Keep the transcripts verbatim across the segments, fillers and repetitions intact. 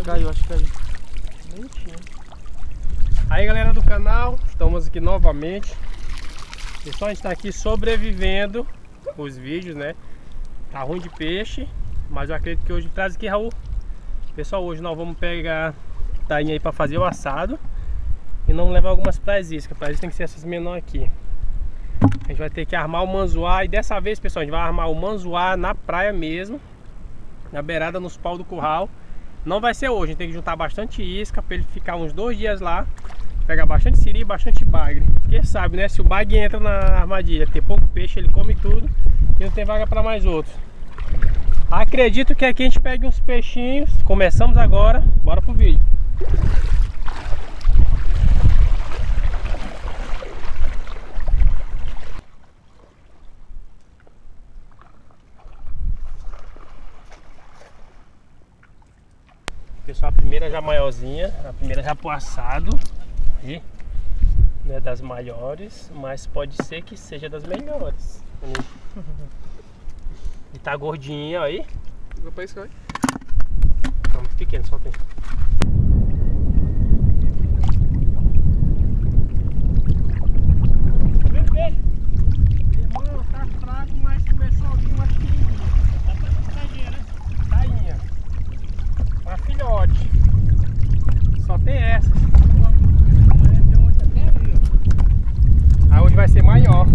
Caiu, acho que caiu. Bonitinho. Aí galera do canal, estamos aqui novamente. Pessoal, a gente está aqui sobrevivendo os vídeos, né? Tá ruim de peixe, mas eu acredito que hoje traz aqui, Raul. Pessoal, hoje nós vamos pegar tainha aí para fazer o assado e não levar algumas praias iscas. Praias tem que ser essas menores aqui. A gente vai ter que armar o manzoá e dessa vez, pessoal, a gente vai armar o manzoá na praia mesmo, na beirada, nos pau do curral. Não vai ser hoje, a gente tem que juntar bastante isca para ele ficar uns dois dias lá, pegar bastante siri e bastante bagre. Porque sabe, né? Se o bagre entra na armadilha, tem pouco peixe, ele come tudo e não tem vaga para mais outros. Acredito que aqui a gente pegue uns peixinhos. Começamos agora, bora pro vídeo. Pessoal, a primeira já maiorzinha, a primeira já pro assado. E não é das maiores, mas pode ser que seja das melhores. E tá gordinha aí. Dá pra iscar aí? Tá muito pequeno, só tem. Irmão, tá fraco, mas começou a vir uma pequenininha. Tá pra tainha, né? Tainha. Uma filhote. Só tem essas. Ah, hoje vai ser maior.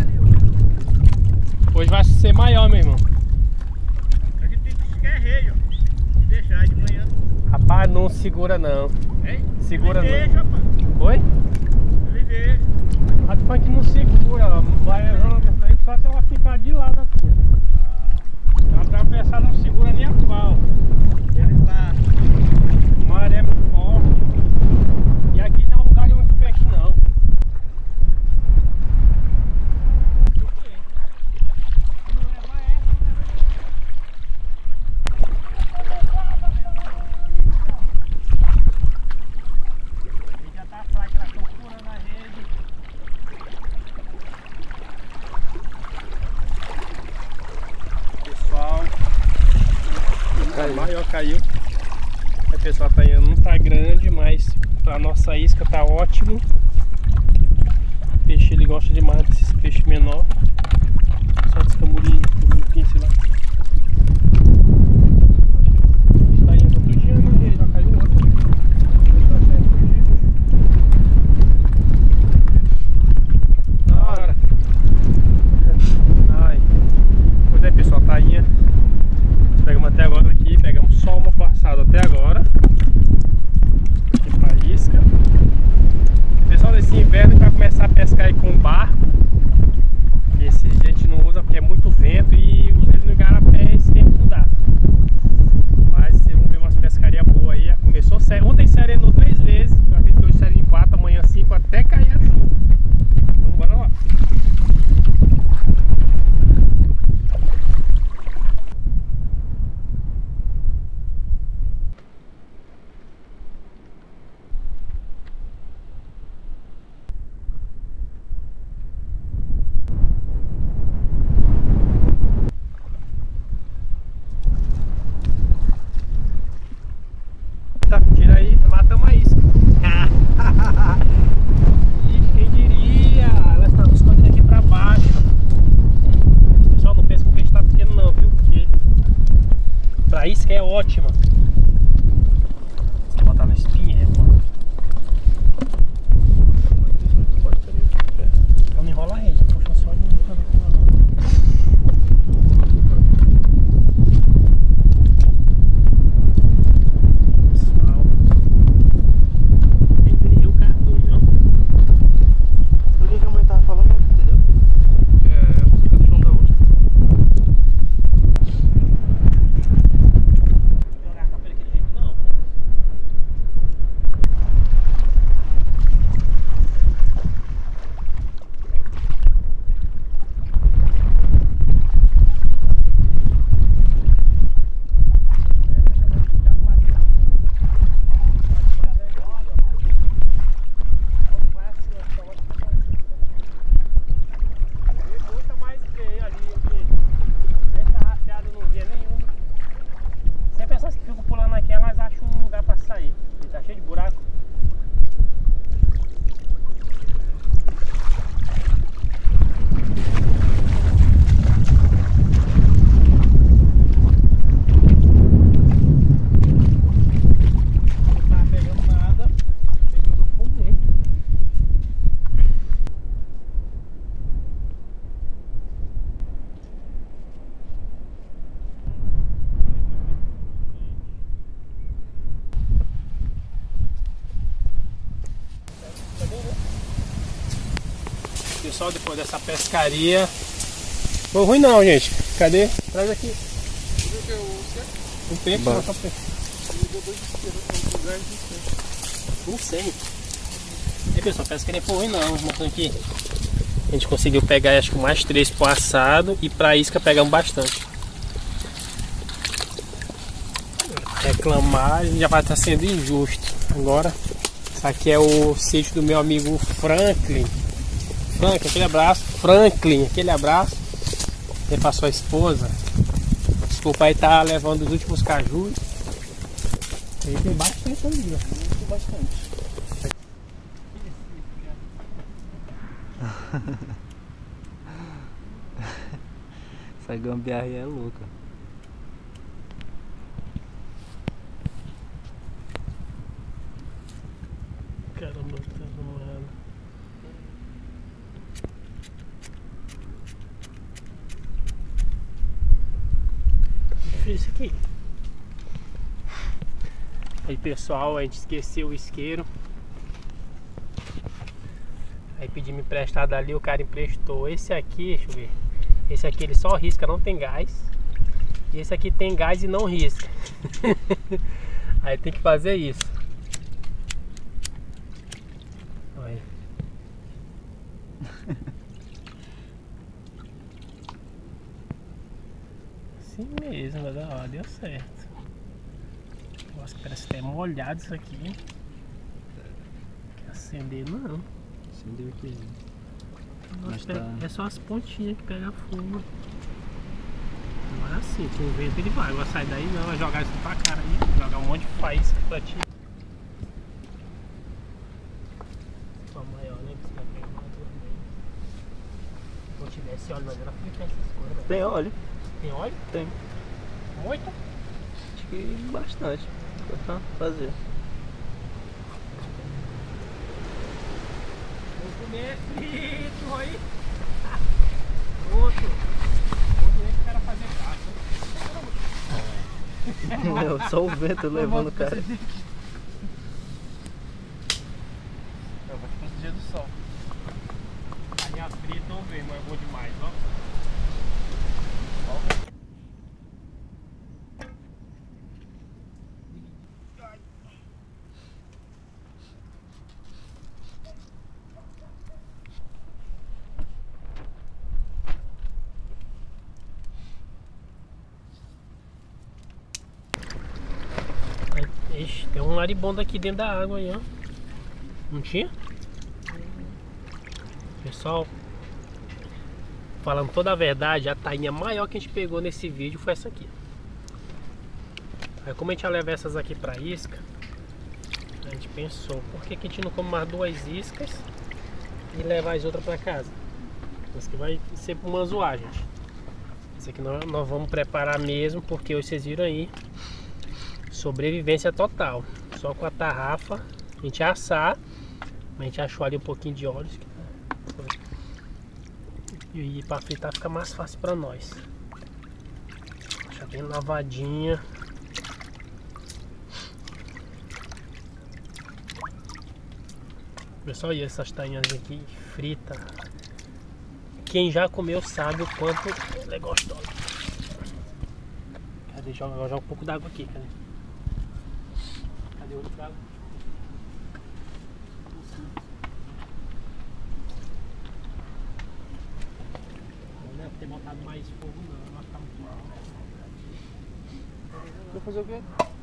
Hoje vai ser maior, meu irmão. Aqui tem que ficar rei, ó. E deixar de manhã. Rapaz, não segura não. Hein? Segura não. Deixa, rapaz. Oi? Ele deixa. A tu que não segura, ó. Vai aí só se ela ficar de lado assim, ó. Ela atravessar não segura nem a pau. Ele tá. A maré é muito forte. E aqui não é um lugar de muito peixe não. Maior caiu. Aí, pessoal, tá indo, não tá grande, mas pra nossa isca tá ótimo. O peixe, ele gosta demais desses peixes menor. Só descamurim, um sei lá. Tá indo outro dia, né? Já caiu outro. Da hora. Ai. Pois é, pessoal, tá indo. Pegamos até agora aqui, pegamos só uma passada até agora. Aqui pra isca. Pessoal, nesse inverno a gente vai começar a pescar aí com barco. Esse a gente não usa porque é muito vento e usa ele no igarapé, esse tempo não dá. Mas vocês vão ver umas pescarias boas aí. Começou, ontem serenou três vezes, eu acredito que hoje serena em quatro, amanhã cinco, até cair a chuva. Então bora lá. Tira aí, matamos a isca. Ixi, quem diria? Ela está nos escondendo aqui pra baixo. Pessoal, não pensa que o peixe tá pequeno não, viu? Porque pra isca é ótima. Vou botar no espinho, é bom. Então não enrola a rede, puxa só e não fazer com ela. pessoal, depois dessa pescaria. Foi ruim não, gente. Cadê? Traz aqui. Um peixe, não, só peixe. Não sei. E aí, pessoal, a pescaria foi ruim não. Mostrando aqui. A gente conseguiu pegar acho que mais três pro assado e pra isca pegamos bastante. Reclamar já vai estar sendo injusto. Agora, isso aqui é o sítio do meu amigo Franklin. Franklin, aquele abraço. Franklin, aquele abraço. Ele passou a esposa. Desculpa aí, tá levando os últimos cajus. Aí tem bastante ali, ó. Tem bastante. Essa gambiarra aí é louca. Caramba, tá demorando. Difícil aqui. Aí, pessoal, a gente esqueceu o isqueiro. Aí pedi me emprestado ali, o cara emprestou. Esse aqui, deixa eu ver. Esse aqui ele só risca, não tem gás. E esse aqui tem gás e não risca. Aí tem que fazer isso. Olha. Assim mesmo, mas ó, deu certo. Nossa, parece até molhado isso aqui. Não quer acender não. Acendeu aqui. Nossa, Tá... é só as pontinhas que pegam fogo. Agora sim, com o vento ele vai. Agora sai daí não, vai jogar isso pra cara aí. Jogar um monte de faísca pra ti. Só maior, né? Que você tá pegando mais vermelho. Se não tivesse óleo, mas era fritar essas coisas. Né? Tem óleo. Tem óleo? Tem. Muito? Acho que bastante. Pra fazer. Vou comer frito aí. Outro. Outro é que o cara fazer caça. Meu, só o vento levando o cara. Eu vou ficar no dia do sol. Carinha frita não vem, mas é bom demais, ó. Ixi, tem um maribondo aqui dentro da água aí, ó. Não tinha? Pessoal, falando toda a verdade, a tainha maior que a gente pegou nesse vídeo foi essa aqui. Aí como a gente ia levar essas aqui pra isca, a gente pensou, por que que a gente não come mais duas iscas e levar as outras pra casa? Isso aqui vai ser pro manzoar, gente. Isso aqui nós, nós vamos preparar mesmo, porque hoje vocês viram aí. Sobrevivência total. Só com a tarrafa a gente ia assar. A gente achou ali um pouquinho de óleo. E para fritar fica mais fácil para nós. Já bem lavadinha. Pessoal, e essas tainhas aqui frita. Quem já comeu sabe o quanto ela é gostosa. Cadê? Joga, joga um pouco d'água aqui, cadê? Cadê o outro prato? Não deve ter botado mais fogo não, vai ficar muito mal. Vai fazer o quê?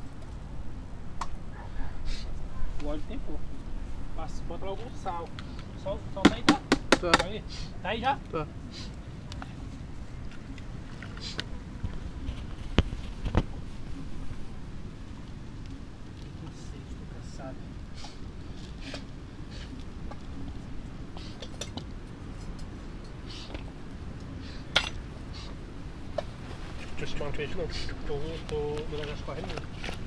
O óleo tem pouco. Passa, bota logo um sal. Só, só tá aí, tá? Tá. Tá aí? Tá aí já? Tá. Deixa eu chamar um peixe não. Tô, tô no negócio correndo.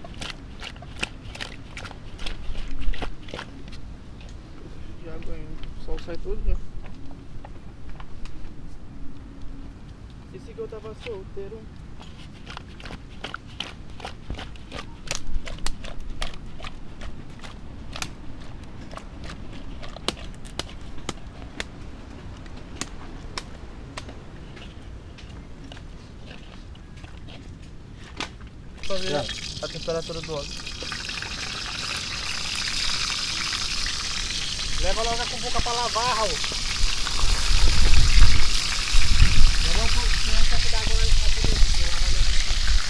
De água ainda. O sol sai todo já. Esse que eu tava solteiro. ver a temperatura do óleo. Leva logo a cumbuca pra lavar, Raul. Leva um pouco d'água lá no sabonete pra lavar minha roupa.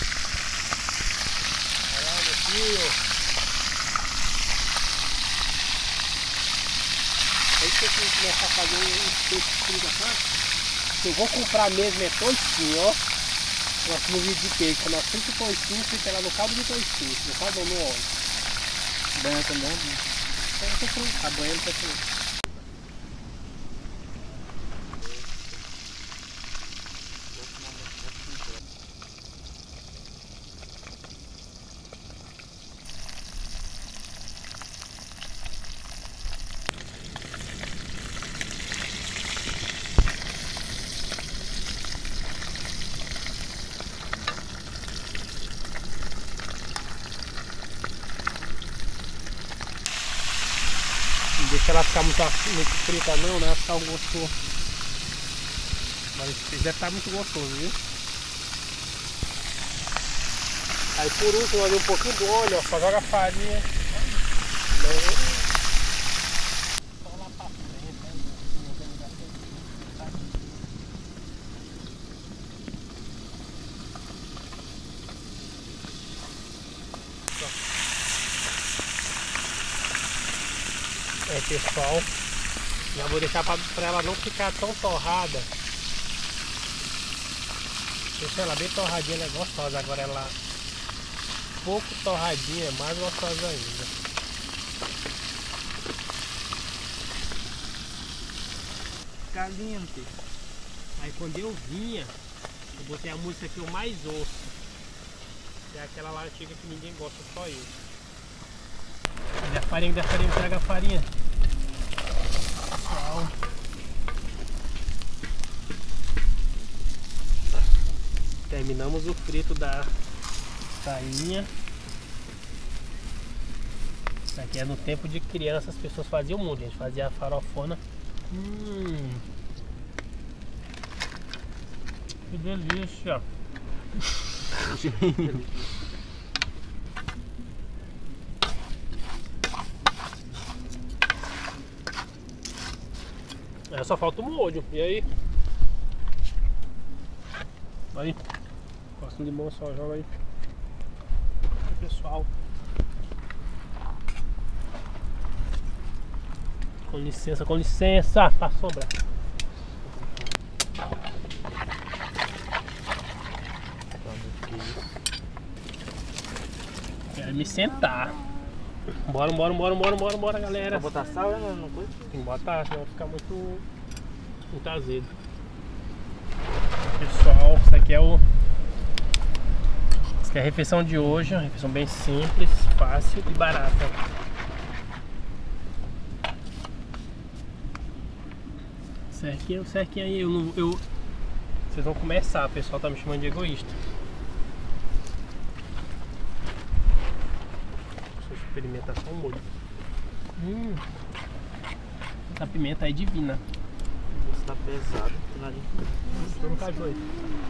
Olha lá, meu filho. Aí que eu tenho que começar a fazer um peito de friga, tá? Eu vou comprar mesmo, é toicinho, ó. Nosso no vídeo de peixe, nós frita o toicinho, fica lá no caldo de toicinho, no caldo ou no óleo. Banha também. A banha não tá frio. Não deixa ela ficar muito, muito frita não, né? Vai ficar um gostoso. Mas deve estar muito gostoso, viu? Aí por último, olha um pouquinho do óleo, ó, só joga a farinha. Só lá pra frente, né? É, pessoal, já vou deixar para ela não ficar tão torrada. Deixa ela bem torradinha, ela é gostosa. Agora ela pouco torradinha é mais gostosa ainda. Caliente. Aí quando eu vinha, eu botei a música que eu mais ouço. É aquela lá antiga que ninguém gosta, só eu. Cadê a farinha? Cadê a farinha? Pega a farinha. Pessoal. Terminamos o frito da tainha. Isso aqui é no tempo de criança, as pessoas faziam muito, a gente fazia a farofona. Hum, que delícia! É, só falta o molho. E aí? Aí. Gosto de limão, só joga aí. Aí, pessoal. Com licença, com licença. Pra sobrar. Quero me sentar. Bora, bora, bora, bora, bora, bora, galera. Vou botar sal, né? Não coisa? Tem que botar, senão vai ficar muito, muito azedo. Pessoal, isso aqui é o... Isso aqui é a refeição de hoje. Uma refeição bem simples, fácil e barata. Cerquinho, cerquinho aí. Eu não, eu... Vocês vão começar, o pessoal tá me chamando de egoísta. Deixa eu experimentar só o molho. Hum, essa pimenta é divina. Isso tá pesado. Estou no caju aí.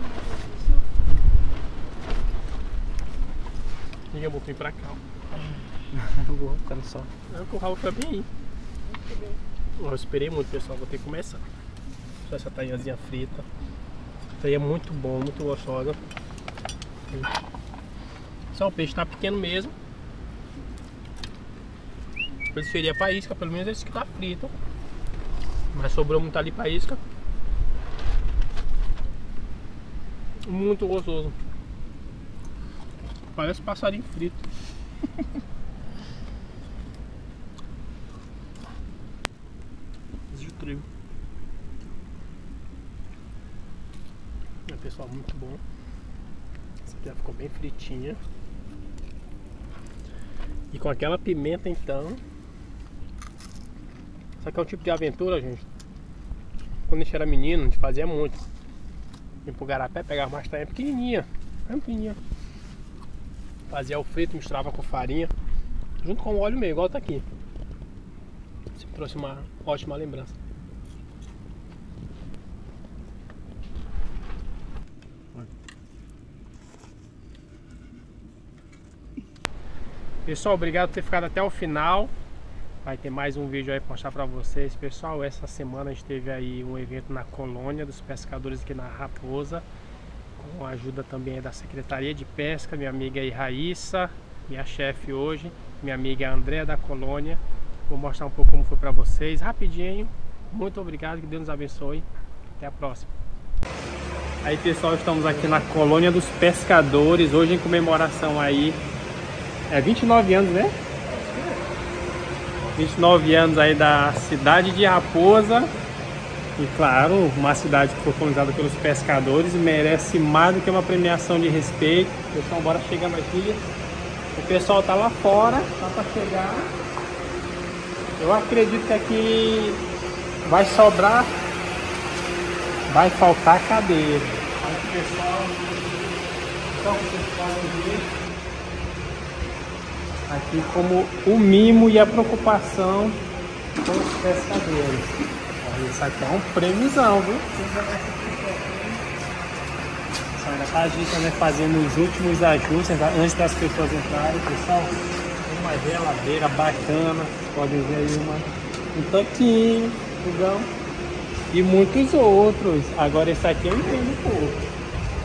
Liga, vou vir pra cá. Eu vou ficando só. Não, o Raul fica bem aí. Eu esperei muito, pessoal. Vou ter que começar. Só essa tainhazinha frita. Isso aí é muito bom, muito gostosa. Só o peixe tá pequeno mesmo. Preferia pra isca, pelo menos esse que tá frito. Mas sobrou muito ali pra isca. Muito gostoso. Parece passarinho frito. De trigo. É, pessoal, muito bom. Essa aqui já ficou bem fritinha. E com aquela pimenta então. Isso aqui é um tipo de aventura, gente. Quando a gente era menino, a gente fazia muito. Ia pro garapé, pegava mais tainha pequenininha. Bem pequenininha. Fazia o frito, misturava com farinha. Junto com o óleo meio, igual tá aqui. Isso trouxe uma ótima lembrança. Pessoal, obrigado por ter ficado até o final. Vai ter mais um vídeo aí para mostrar para vocês. Pessoal, essa semana a gente teve aí um evento na colônia dos pescadores aqui na Raposa, com a ajuda também da Secretaria de Pesca, minha amiga aí Raíssa, minha chefe hoje, minha amiga Andréa da colônia. Vou mostrar um pouco como foi para vocês, rapidinho. Muito obrigado, que Deus nos abençoe. Até a próxima. Aí pessoal, estamos aqui na colônia dos pescadores, hoje em comemoração aí, é vinte e nove anos, né? vinte e nove anos aí da cidade de Raposa. E claro, uma cidade que foi colonizada pelos pescadores e merece mais do que uma premiação de respeito. Pessoal, bora chegando aqui. O pessoal tá lá fora, tá para chegar. Eu acredito que aqui vai sobrar, vai faltar cadeira. Aqui, pessoal, então vocês podem ver aqui como o mimo e a preocupação com os pescadores. Olha, isso aqui é um prêmiozão, viu? Só ainda tá a gente, né, fazendo os últimos ajustes antes das pessoas entrarem. Pessoal, tem uma geladeira bacana, vocês podem ver aí uma, um tanquinho, fogão e muitos outros. Agora esse aqui eu entendo um pouco.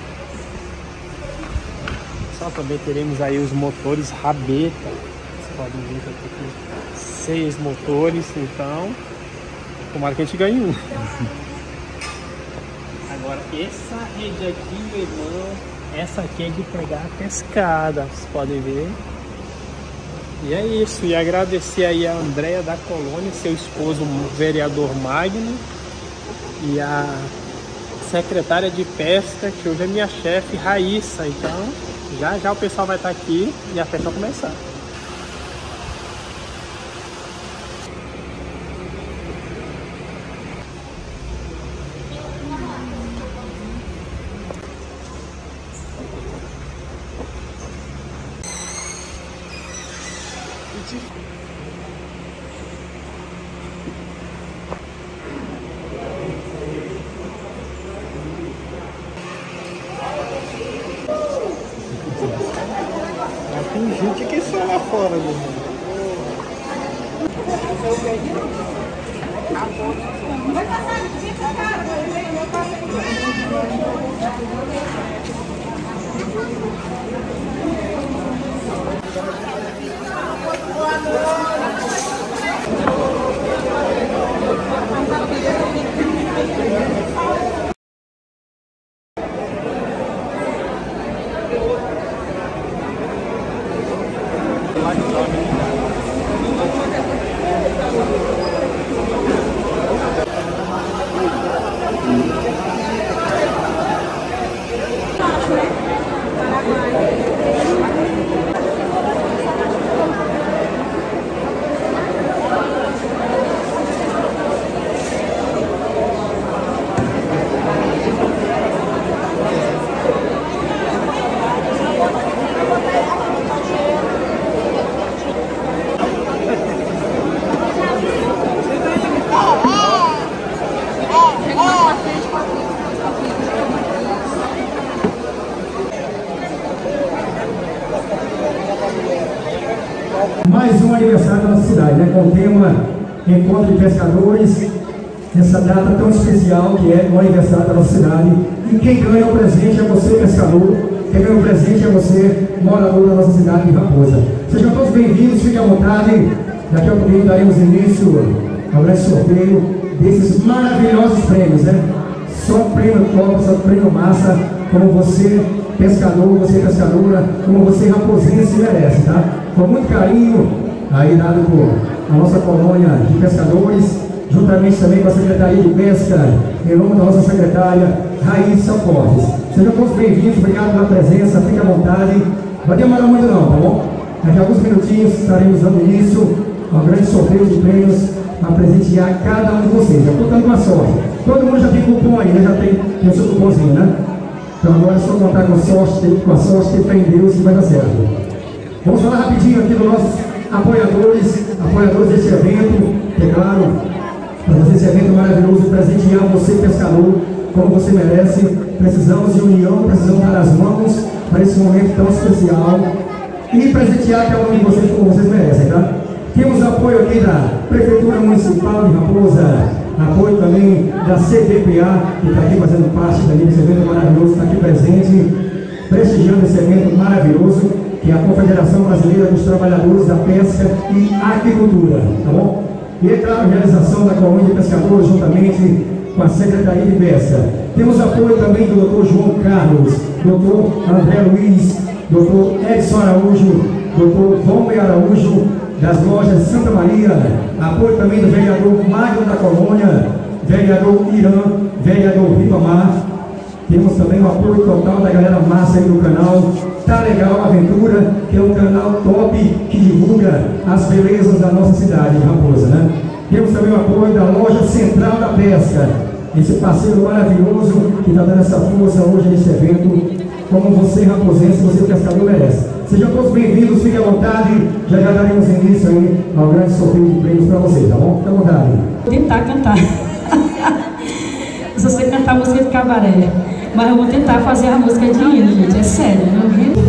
Só também teremos aí os motores rabeta. Vocês podem ver que aqui seis motores, então tomara que a gente ganhe um. Agora essa rede aqui, meu irmão, essa aqui é de pegar a pescada, vocês podem ver. E é isso, e agradecer aí a Andréa da colônia, seu esposo, o vereador Magno, e a secretária de pesca, que hoje é minha chefe, Raíssa. Então já já o pessoal vai estar aqui e a festa vai começar. Tem gente que só lá fora, meu irmão. Mais um aniversário da nossa cidade, né? Com o tema Encontro de Pescadores, essa data tão especial que é o aniversário da nossa cidade. E quem ganha o presente é você, pescador. Quem ganha o presente é você, morador da nossa cidade de Raposa. Sejam todos bem-vindos, fiquem à vontade. Daqui a pouquinho daremos início ao grande sorteio desses maravilhosos prêmios, né? Só prêmio top, só prêmio massa, como você, pescador, você pescadora, como você raposense merece, tá? Com muito carinho, aí dado por a nossa colônia de pescadores, juntamente também com a Secretaria de Pesca, em nome da nossa secretária Raíssa Fortes. Sejam todos bem-vindos, obrigado pela presença, fique à vontade. Não vai demorar muito não, tá bom? Daqui a alguns minutinhos estaremos dando início ao grande sorteio de prêmios para presentear cada um de vocês. Já estou dando uma sorte. Todo mundo já tem cupom aí, né? Já tem, tem o seu cupomzinho, né? Então agora é só contar com a sorte, com a sorte, ter fé em Deus e vai dar certo. Vamos falar rapidinho aqui dos nossos apoiadores, apoiadores desse evento, é claro, para fazer esse evento maravilhoso, presentear você, pescador, como você merece. Precisamos de união, precisamos dar as mãos para esse momento tão especial. e presentear cada um de vocês como vocês merecem, tá? Temos apoio aqui da Prefeitura Municipal de Raposa, apoio também da C D P A, que está aqui fazendo parte desse evento maravilhoso, está aqui presente, prestigiando esse evento maravilhoso, que é a Confederação Brasileira dos Trabalhadores da Pesca e Aquicultura, tá bom? E é claro, a realização da Colônia de Pescadores, juntamente com a Secretaria de Pesca. Temos apoio também do doutor João Carlos, doutor André Luiz, doutor Edson Araújo, doutor Valmer Araújo, das lojas Santa Maria, apoio também do vereador Magno da Colônia, vereador Irã, vereador Ribamar. Temos também o apoio total da galera massa aí do canal Tá Legal Aventura, que é um canal top que divulga as belezas da nossa cidade de Raposa, né? Temos também o apoio da Loja Central da Pesca, esse parceiro maravilhoso que está dando essa força hoje nesse evento, como você raposense, você pescador merece. Sejam todos bem-vindos, fiquem à vontade, já já daremos início aí ao grande sorteio de prêmios para vocês, tá bom? Fiquem à vontade. Vou tentar cantar. Eu só sei cantar a música de cabaré, mas eu vou tentar fazer a música de hino, gente, é sério, não viu?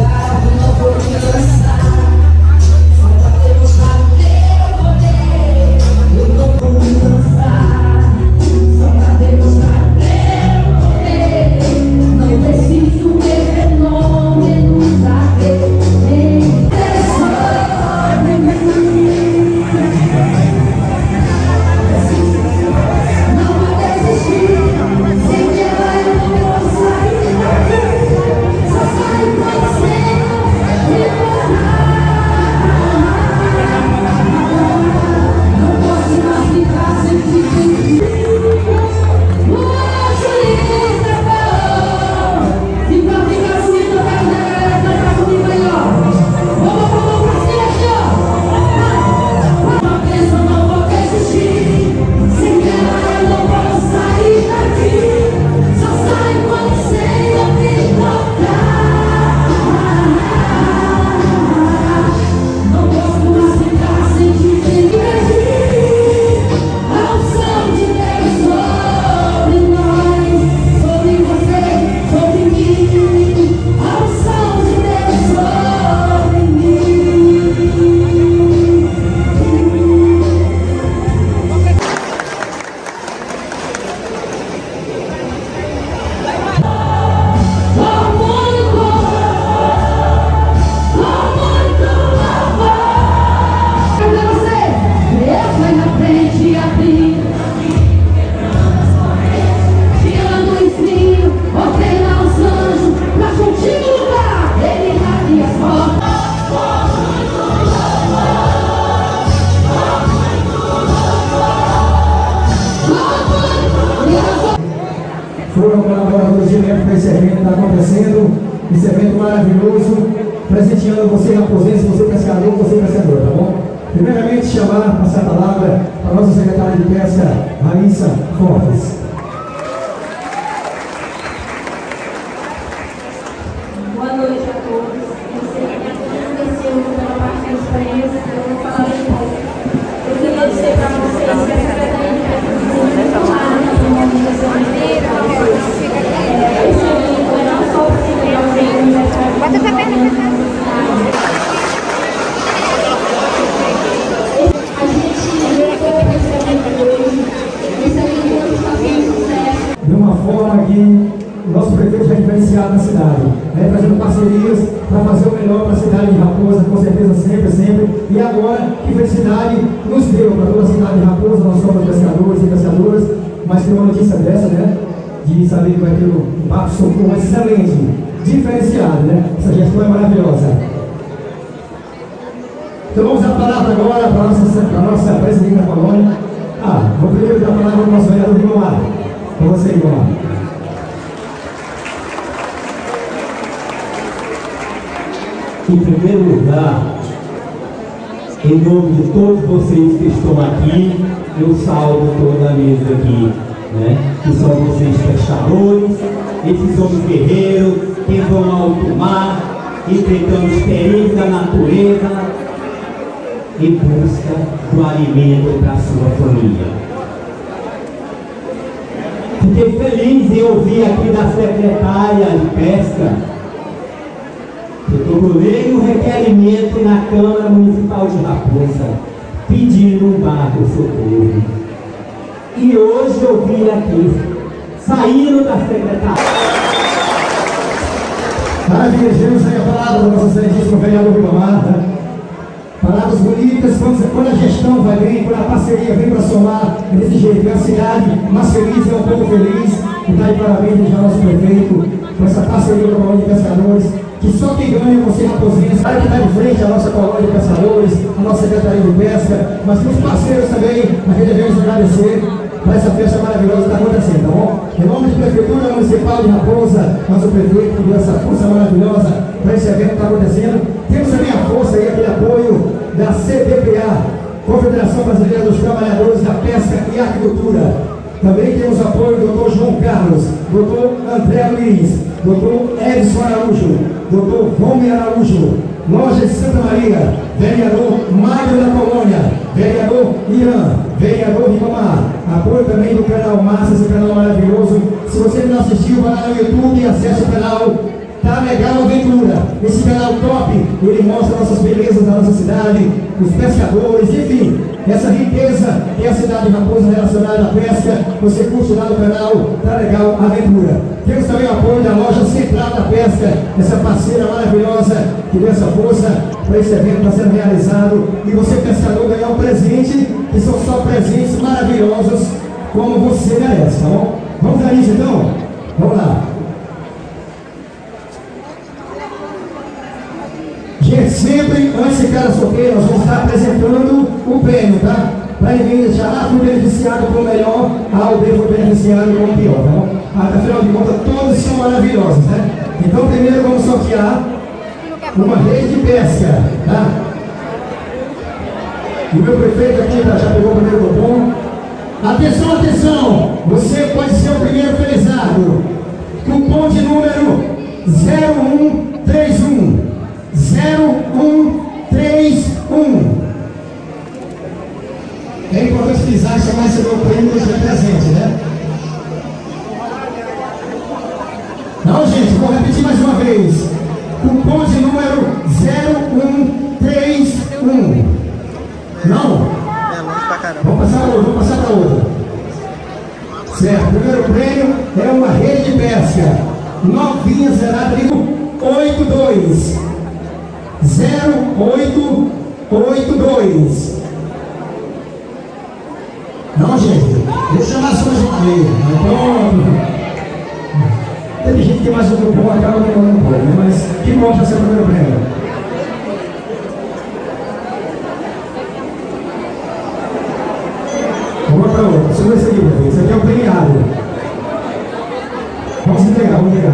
Foram colaboradores diretos para esse evento que está acontecendo, esse evento maravilhoso, presenteando você raposense, você pescador, você pescador, tá bom? Primeiramente, chamar, passar a palavra para a nossa secretária de Pesca, Raíssa Fortes. Boa noite a todos. Eu sei que a gente esqueceu pela parte dos prêmios, eu vou falar um pouco. Eu queria dizer para vocês que a Secretaria de Pesca está muito clara no momento dessa maneira. Esse evento é não só para celebrar o aniversário da cidade. A gente levou esse evento hoje. Esse evento está sendo sucesso. De uma forma que o nosso prefeito já é diferenciado na cidade, né, fazendo parcerias para fazer o melhor para a cidade de Raposa, com certeza sempre, sempre. E agora, que felicidade nos deu para toda a cidade de Raposa, nós somos pescadores e pescadoras, mas tem uma notícia dessa, né, de saber que vai ter um papo socorro excelente, diferenciado, né? Essa gestão é maravilhosa. Então vamos dar a palavra agora para a nossa, para a nossa presidente da colônia. Ah, vou primeiro dar a palavra ao nosso vereador Ribamar. Com você, Ribamar. Em primeiro lugar, em nome de todos vocês que estão aqui, eu salvo toda a mesa aqui, né? Que são vocês pescadores, esses homens guerreiros que vão ao alto mar, enfrentando os perigos da natureza em busca do alimento para a sua família. Fiquei feliz em ouvir aqui da secretária de Pesca Eu protocolei um requerimento na Câmara Municipal de Raposa, pedindo um barco socorro. E hoje eu vim aqui, saindo da secretaria. Maravilha, vemos aí a palavra do nosso excelentíssimo vereador Ribamar, né? Palavras bonitas, quando, quando a gestão vai bem, quando a parceria vem para somar desse jeito, é a cidade mais feliz, é um povo feliz. E está de parabéns já ao nosso prefeito, com essa parceria com a colônia de pescadores, que só quem ganha é você, Raposinha, sabe que está de frente a nossa colônia de pescadores, a nossa Secretaria de Pesca, mas os parceiros também, nós devemos agradecer para essa festa maravilhosa que está acontecendo, tá bom? Em nome da Prefeitura Municipal de Raposa, nosso prefeito que deu essa força maravilhosa para esse evento que está acontecendo. Temos também a força e aquele apoio da C B P A, Confederação Brasileira dos Trabalhadores da Pesca e Aquicultura. Também temos apoio do doutor João Carlos, doutor André Luiz, doutor Edson Araújo, doutor Romer Araújo, Loja de Santa Maria, vereador Mário da Colônia, vereador Irã, vereador Ribamar, apoio também do canal Massas, esse canal maravilhoso. Se você não assistiu, vai lá no YouTube e acesse o canal Tá Legal Aventura. Esse canal top, ele mostra nossas belezas da nossa cidade, os pescadores, enfim, essa riqueza que é a cidade de Raposa relacionada à pesca. Você curte lá no canal Tá Legal Aventura. Temos também o apoio da Loja Central da Pesca, essa parceira maravilhosa que deu essa força para esse evento que está sendo realizado. E você, pescador, ganhar um presente, que são só presentes maravilhosos, como você merece, tá bom? Vamos dar isso então? Vamos lá. Gente, sempre antes de cada sorteio, nós vamos estar apresentando o prêmio, tá? Para ninguém deixar, ah, fui beneficiado com o melhor, ah, o B foi beneficiado com o pior, tá bom? Ah, afinal de contas, todos são maravilhosos, né? Então, primeiro vamos sortear uma rede de pesca, tá? E o meu prefeito aqui tá, já pegou o primeiro cupom. Atenção, atenção! Você pode ser o primeiro felizardo. Cupom de número zero um três um. zero um três um. É importante frisar que chamar esse novo prêmio deixa presente, né? Não, gente, vou repetir mais uma vez. Cupom de número zero um três um. Não? Vamos passar para outra, vamos passar para outra. Certo, o primeiro prêmio é uma rede de pesca novinha, zerada de oito dois. zero oito oito dois. Não, gente, deixa eu chamar só mais uma vez. Pronto. Teve gente que mais um cupom acaba demorando um pouco, né? Mas que bom que vai ser o primeiro prêmio. Vamos para outra. Segura esse aqui, prefeito. Esse aqui é o premiado. Vamos entregar, vamos entregar.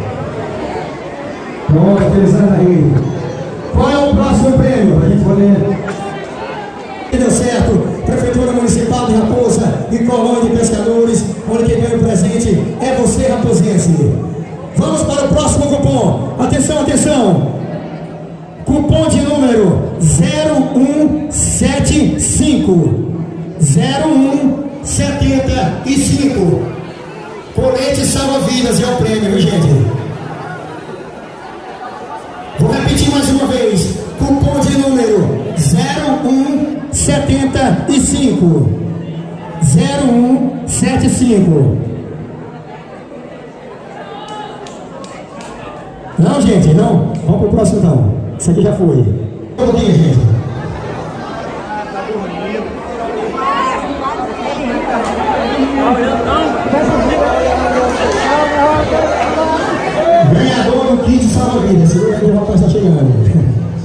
Pronto, felizando aí. Qual é o próximo prêmio? Para a gente poder. Deu certo. Prefeitura Municipal de Raposa e Colônia de Pescadores, onde quem ganha o presente é você, raposense. Vamos para o próximo cupom. Atenção, atenção. Cupom de número zero um sete cinco. zero um setenta e cinco. Colete salva-vidas é o prêmio, viu, gente? Vou repetir mais uma vez. Cupom de número zero um setenta e cinco. zero um setenta e cinco. Não, gente, não. Vamos pro próximo então. Isso aqui já foi. Um pouquinho, gente. Ganhador do kit salva-vidas. Segura que o rapaz está chegando.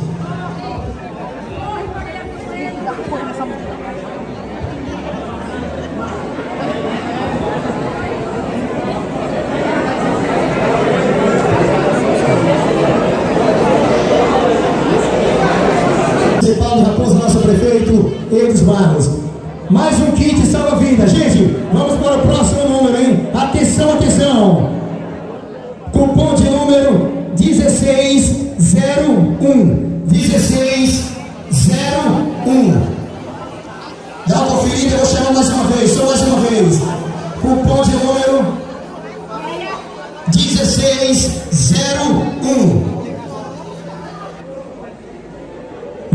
Municipal de Raposa, nosso prefeito Eudes Barros. Mais um kit salva-vidas. Gente, vamos para o próximo número, hein? Atenção, atenção. Cupom de número dezesseis zero um. dezesseis zero um. Dá uma conferida, eu vou chamar mais uma vez, só mais uma vez. Cupom de número dezesseis zero um.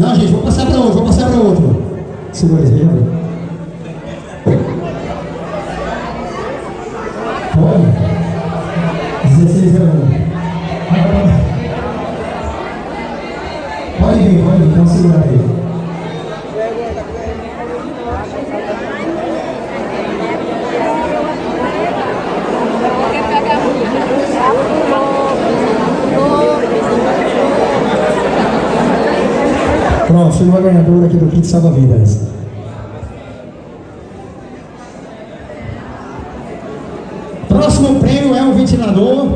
Não, gente, vou passar para outro, vou passar para outro. Segura aí, já viu. Pode? dezesseis a um. Pode vir, pode vir, então segura aí. Pronto, chegou a ganhadora aqui do kit salva-vidas. Próximo prêmio é um ventilador.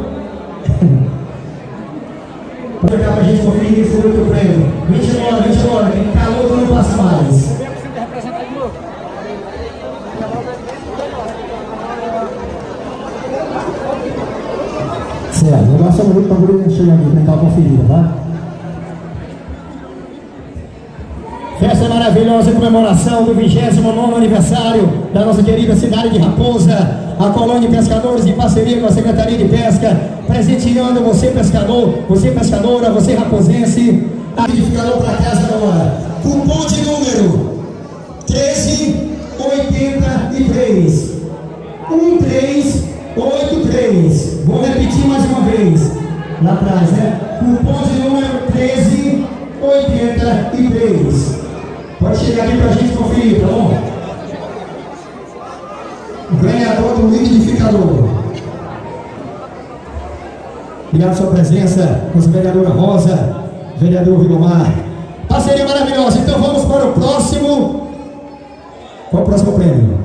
Pode pegar pra gente conferir esse outro prêmio. vinte horas, vinte horas, quem calor não passa mais. Certo, o negócio é muito para poder chegar aqui, tentar a conferida, tá? Festa maravilhosa em comemoração do vigésimo nono aniversário da nossa querida cidade de Raposa. A Colônia de Pescadores, em parceria com a Secretaria de Pesca, presenteando você pescador, você pescadora, você raposense. Identificador para casa agora. Cupom de número treze oitenta e três. um três oito três. Vou repetir mais uma vez. Lá atrás, né? Cupom de número treze oitenta e três. Pode chegar aqui pra gente conferir, tá bom? Ganhador do liquidificador. Obrigado pela sua presença, nossa vereadora Rosa, vereador Vigomar. Parceria maravilhosa. Então vamos para o próximo. Qual o próximo prêmio?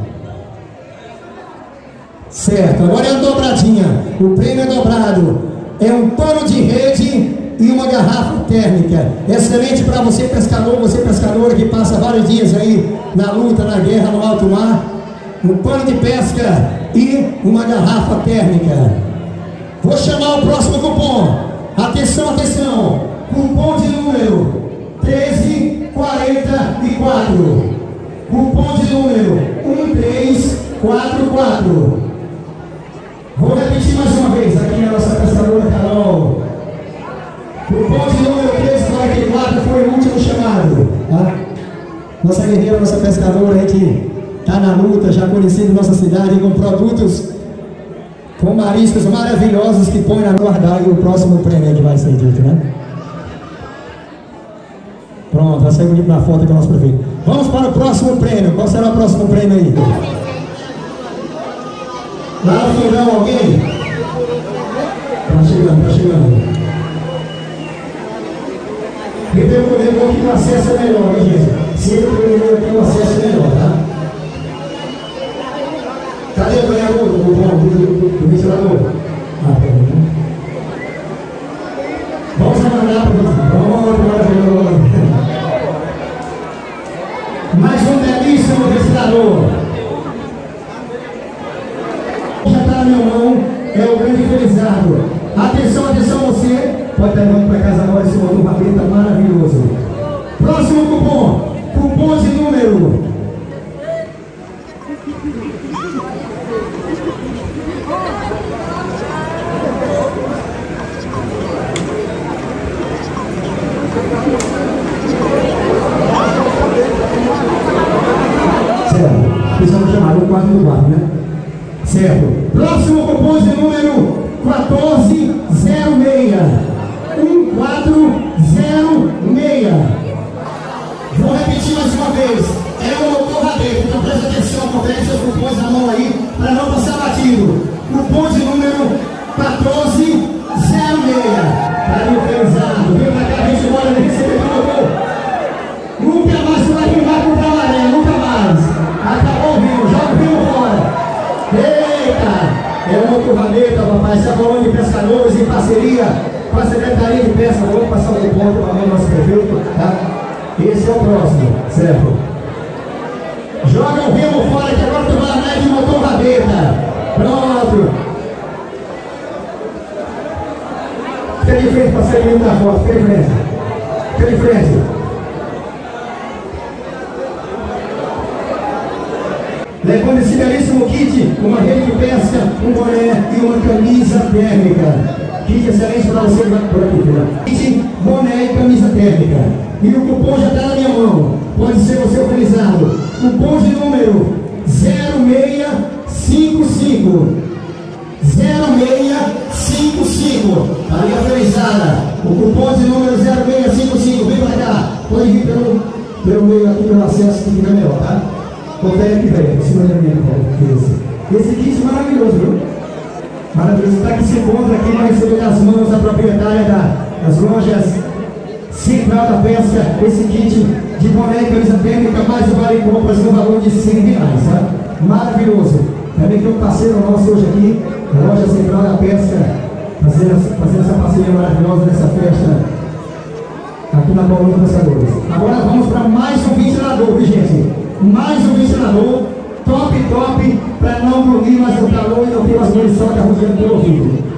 Certo, agora é a dobradinha. O prêmio é dobrado. É um pano de rede e uma garrafa térmica. Excelente para você pescador, você pescadora que passa vários dias aí na luta, na guerra, no alto mar. Um pano de pesca e uma garrafa térmica. Vou chamar o próximo cupom. Atenção, atenção. Cupom de número treze quarenta e quatro. Cupom de número um três quatro quatro. Vou repetir mais uma vez. Aqui a nossa pescadora Carol. Cupom de número treze quarenta e quatro foi o último chamado. Tá? Nossa guerreira, nossa pescadora aí que está na luta, já conhecendo nossa cidade com produtos com mariscos maravilhosos que põe na guardar e o próximo prêmio que vai ser dito, né? Pronto, vai sair bonito na foto com o nosso prefeito. Vamos para o próximo prêmio. Qual será o próximo prêmio aí? Lá no fundão, alguém? Tá chegando, tá chegando. Primeiro goleiro aqui o acesso é melhor, hein, gente? Se ele primeiro aqui o acesso é melhor, tá? Cadê o ganhador do, do, do, do ventilador? Ah, peraí. Vamos mandar para o vamos, mais um belíssimo ventilador. Já está na minha mão, é o grande felizardo. Atenção, atenção você. Pode estar levando para casa agora esse motor rabeta maravilhoso. Próximo cupom. Cupom de número certo, precisamos chamar o quatro do quatro, né? Certo. Próximo cupom de número quatorze zero seis. um quatro zero seis. Vou repetir mais uma vez. É o motor rabeta, então presta atenção, confere seus cupons na mão aí para não passar batido. Cupom de número quatorze zero seis. Para o felizardo. Vem pra cá, a gente bora receber o motor. Nunca mais você vai rimar com o maré, nunca mais. Acabou o vinho, joga o vinho fora. Eita! É o motor rabeta, papai. Essa colônia de pescadores em parceria com a Secretaria de Pesca. Vamos passar o cupom para o nosso prefeito, tá? Esse é o próximo, certo? Joga o remo fora que agora tu vai lá de motor rabeta. Pronto. Fica de frente para sair da foto, fica de frente. Fica de frente. Levando esse belíssimo kit, uma rede de pesca, um boné e uma camisa térmica. Kit excelente para você que vai por aqui, filha. Kit, boné e camisa térmica. E o cupom já está na minha mão. Pode ser você utilizado. Cupom de número zero seis cinco cinco. zero seis cinco cinco. Tá ali autorizada. O cupom de número zero seis cinco cinco. Vem para cá. Pode vir pelo, pelo meio aqui, pelo acesso que fica melhor, tá? Confere aqui, velho. Em cima da minha esse. Esse kit maravilhoso, viu? Maravilhoso. Está que se encontra aqui para receber das mãos da proprietária da, das lojas Central da Pesca. Esse kit de boné e camisa térmica, mais o vale compras no valor de cem reais, tá? Maravilhoso. Também tem um parceiro nosso hoje aqui, a loja Central da Pesca, fazendo, fazendo essa parceria maravilhosa nessa festa aqui na Colônia dos Pescadores. Agora vamos para mais um ventilador, viu, gente? Mais um ventilador, top, top, para não dormir mais no calor e não ter as mãos só que arrodeando pelo ouvido.